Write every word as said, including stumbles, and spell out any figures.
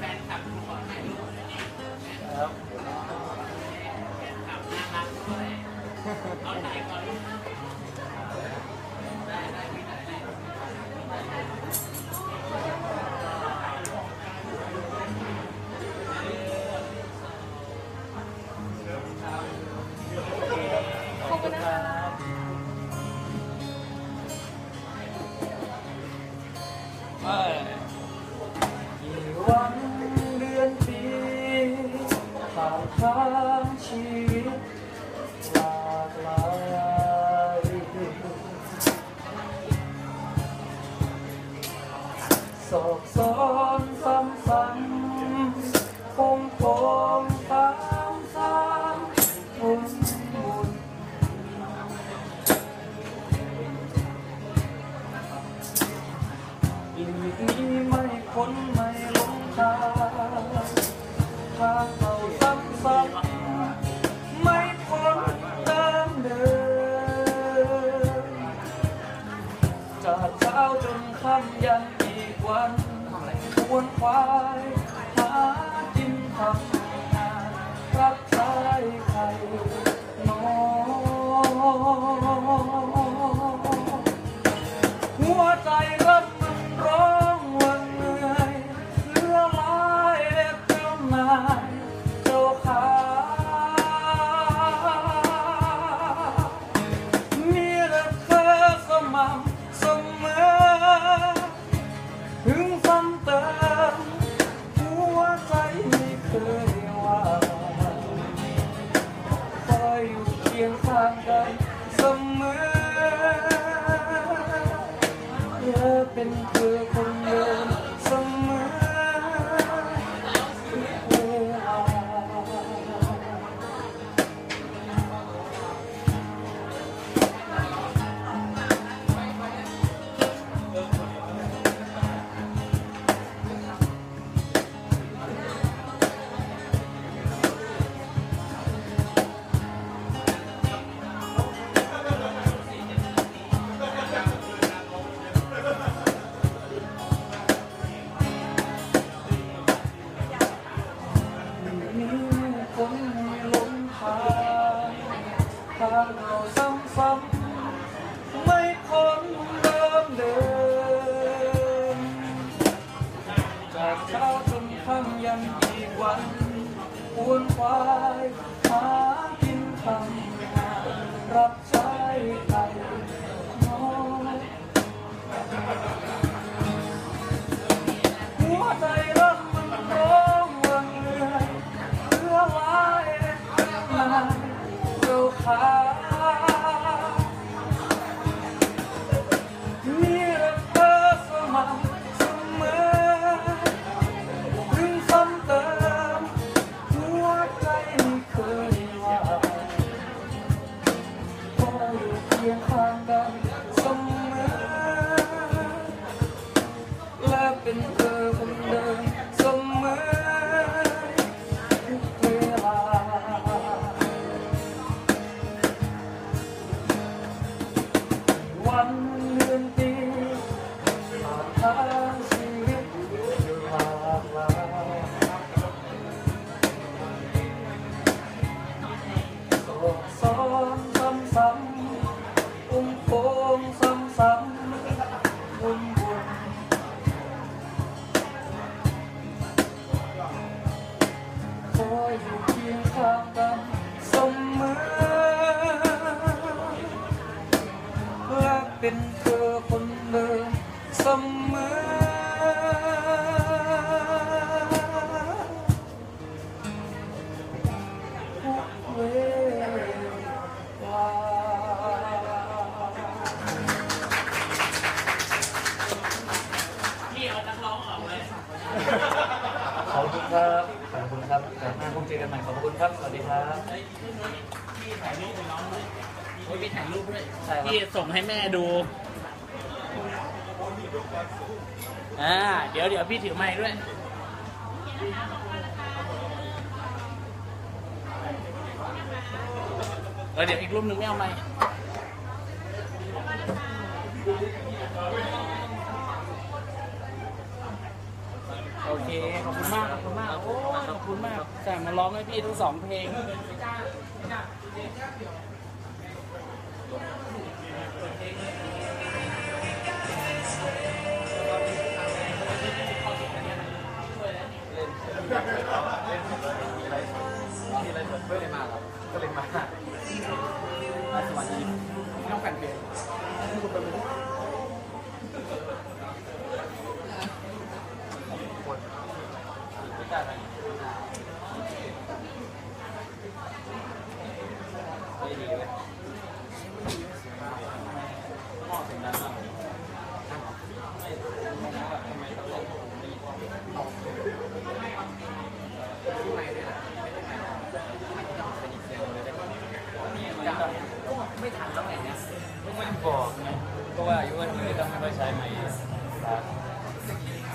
นคลับขอถ่ายรูปครับแฟนคลับน่ารักด้วยเอาถ่ายก่อนได้ได้พี่ได้ขอบคุณครับกี่วันเดือนปีผ่านทางชีวิตหลากหลายสอบซ้อนซ้ำซ้ำคงคงตามซ้ำวนวนอีกนี้ไม่พ้นไม่ลงทางทางเราซ้ำซ้ำไม่พ้นเดิมเดิมจากเช้าจนค่ำยันอีกวันวนควายหากินทำงานรับใช้ใครน้องหัวใจรักมันร้องวันเหนื่อยเหลือหลายเจ้านายเจ้าขามีแต่เธอสม่ำเสมอถึงซ้ำเติมหัวใจไม่เคยว่าคอยอยู่เคียงข้างกันเสมอเธอเป็นเธอคนเดิมเสมอทุกเวลามีคนไม่หลงทางทางเราซ้ำๆไม่พ้นเดิมเดิมจากเช้าจนค่ำยันอีกวันวนควายหากินทำงานรับใช้ใครน้องหัวใจรักมันร้องวันเหนื่อยเหลือหลายนายเจ้าขามีแต่เธอสม่ำเสมอถึงซ้ำเติมหัวใจไม่เคยว่าขออยู่เคียงข้างกันเสมอและเป็นเธอคนเดิมเสมอทุกเวลาวันเดือนปีผ่านทางชีวิตหลากหลายสอบซ้อนซ้ำซ้ำอุ้มโค้งซ้ำซ้ำวนวนคอยอยู่เคียงข้างกันเสมอและเป็นเธอคนเดิมเสมอทุกเวลาพี่เอานักร้องออกเลยขอบคุณครับขอบคุณครับกลับมาพบเจอกันใหม่ขอบคุณครับสวัสดีครับพี่ถ่ายรูปให้น้องด้วยพี่ถ่ายรูปด้วยใช่ครับพี่ส่งให้แม่ดูอ่าเดี๋ยวเดี๋ยวพี่ถือไมค์ด้วยเออเดี๋ยวอีกรูปหนึ่งไม่เอาไมค์ โอเคเคขอบคุณมากขอบคุณมากโอ้ยขอบคุณมากแต่มาร้องให้พี่ทั้งสองเพลงมีอะไรเพื่อนเลยมาครับก็เลยมาสวัสดีน้องแฟนเพลงคนไม่ได้ไหมไม่ดีเลยหม้อเสียงดังมากไม่ไม่นะแบบทำไมตลกไม่ตกที่ไหนเนี่ยไม่ทันแล้วไงเนี่ยไม่บอกไงก็ว่าอายุวันนี้ต้องไม่ค่อยใช้ไมค์ครับ